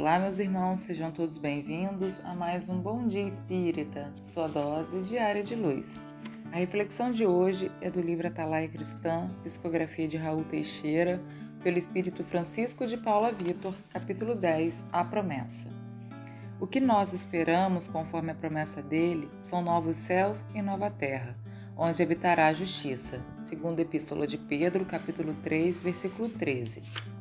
Olá, meus irmãos, sejam todos bem-vindos a mais um Bom Dia Espírita, sua dose diária de luz. A reflexão de hoje é do livro Atalaia Cristã, psicografia de Raul Teixeira, pelo Espírito Francisco de Paula Vitor, capítulo 10, A Promessa. O que nós esperamos, conforme a promessa dele, são novos céus e nova terra, onde habitará a justiça, segundo a Epístola de Pedro, capítulo 3, versículo 13.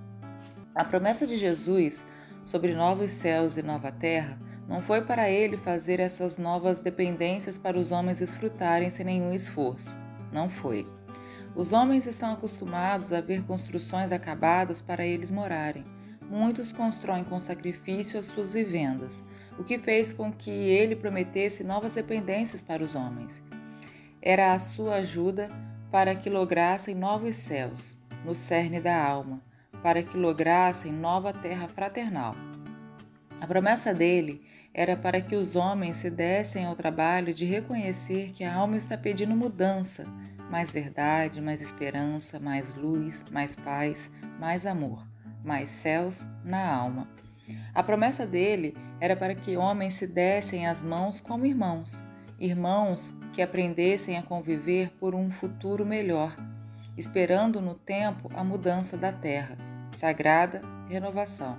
A promessa de Jesus sobre novos céus e nova terra não foi para ele fazer essas novas dependências para os homens desfrutarem sem nenhum esforço. Não foi. Os homens estão acostumados a ver construções acabadas para eles morarem. Muitos constroem com sacrifício as suas vivendas, o que fez com que ele prometesse novas dependências para os homens. Era a sua ajuda para que lograssem novos céus, no cerne da alma, para que lograssem nova terra fraternal. A promessa dele era para que os homens se dessem ao trabalho de reconhecer que a alma está pedindo mudança, mais verdade, mais esperança, mais luz, mais paz, mais amor, mais céus na alma. A promessa dele era para que homens se dessem as mãos como irmãos, irmãos que aprendessem a conviver por um futuro melhor, esperando no tempo a mudança da terra, sagrada renovação.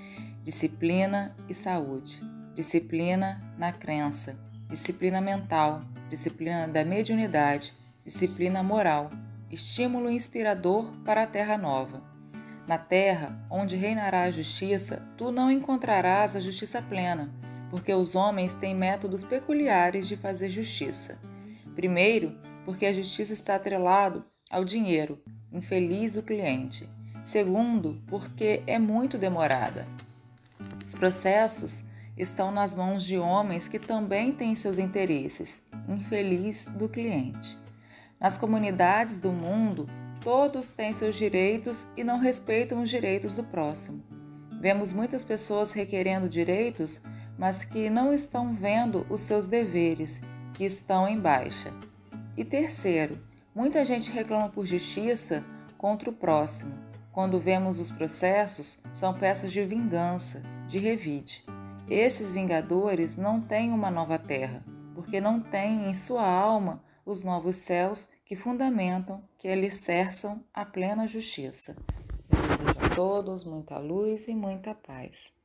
Disciplina e saúde, disciplina na crença, disciplina mental, disciplina da mediunidade, disciplina moral, estímulo inspirador para a terra nova. Na terra, onde reinará a justiça, tu não encontrarás a justiça plena, porque os homens têm métodos peculiares de fazer justiça. Primeiro, porque a justiça está atrelado ao dinheiro, infeliz do cliente. Segundo, porque é muito demorada. Os processos estão nas mãos de homens que também têm seus interesses, infeliz do cliente. Nas comunidades do mundo, todos têm seus direitos e não respeitam os direitos do próximo. Vemos muitas pessoas requerendo direitos, mas que não estão vendo os seus deveres, que estão em baixa. E terceiro, muita gente reclama por justiça contra o próximo. Quando vemos os processos, são peças de vingança, de revide. Esses vingadores não têm uma nova terra, porque não têm em sua alma os novos céus que fundamentam, que alicerçam a plena justiça. Eu desejo a todos muita luz e muita paz.